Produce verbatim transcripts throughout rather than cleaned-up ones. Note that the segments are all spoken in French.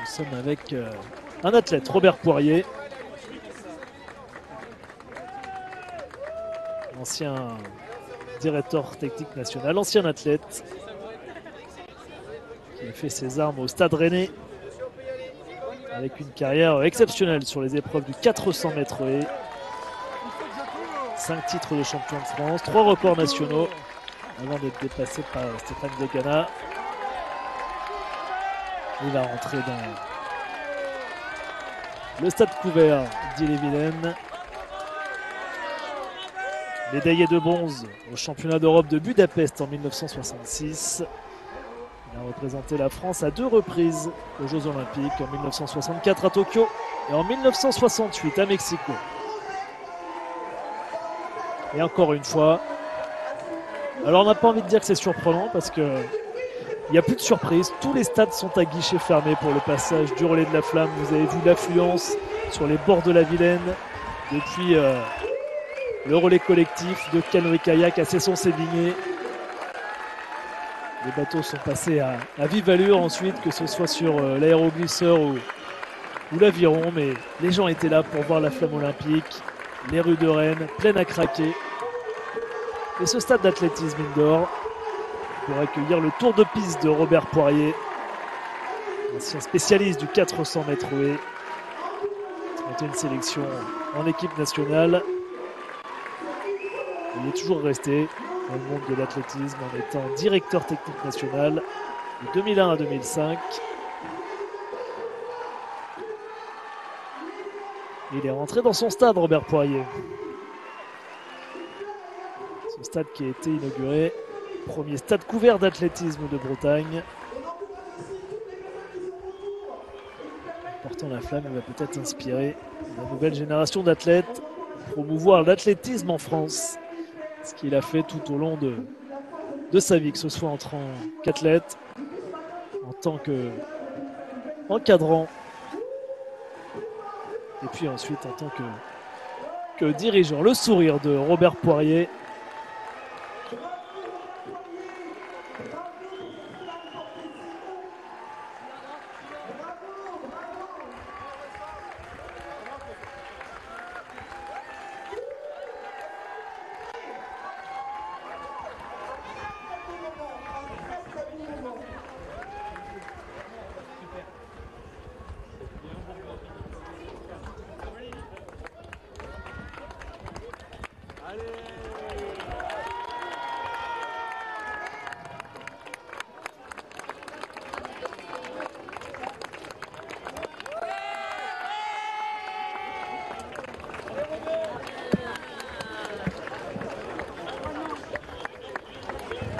sommes avec euh, un athlète, Robert Poirier, ancien directeur technique national, ancien athlète qui a fait ses armes au Stade Rennais avec une carrière exceptionnelle sur les épreuves du quatre cents mètres haies. cinq titres de champion de France, trois records nationaux avant d'être dépassé par Stéphane Degana. Il va rentrer dans le stade couvert d'Ille-et-Vilaine. Médaillé de bronze au championnat d'Europe de Budapest en mille neuf cent soixante-six. Il a représenté la France à deux reprises aux Jeux Olympiques, en mille neuf cent soixante-quatre à Tokyo et en mille neuf cent soixante-huit à Mexico. Et encore une fois, alors on n'a pas envie de dire que c'est surprenant parce que il n'y a plus de surprise. Tous les stades sont à guichet fermé pour le passage du relais de la flamme. Vous avez vu l'affluence sur les bords de la Vilaine depuis euh, le relais collectif de canoë-kayak à Cesson-Sévigné. Les bateaux sont passés à, à vive allure ensuite, que ce soit sur euh, l'aéroglisseur ou, ou l'aviron. Mais les gens étaient là pour voir la flamme olympique. Les rues de Rennes pleines à craquer. Et ce stade d'athlétisme indoor pour accueillir le tour de piste de Robert Poirier, ancien spécialiste du quatre cents mètres haies. C'était une sélection en équipe nationale. Il est toujours resté dans le monde de l'athlétisme en étant directeur technique national de deux mille un à deux mille cinq. Il est rentré dans son stade, Robert Poirier. Ce stade qui a été inauguré, premier stade couvert d'athlétisme de Bretagne. Portant la flamme, il va peut-être inspirer la nouvelle génération d'athlètes, promouvoir l'athlétisme en France. Ce qu'il a fait tout au long de, de sa vie, que ce soit en tant qu'athlète, en tant qu'encadrant, et puis ensuite en tant que, que dirigeant. Le sourire de Robert Poirier.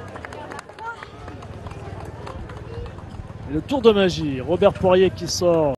Et le tour de magie, Robert Poirier qui sort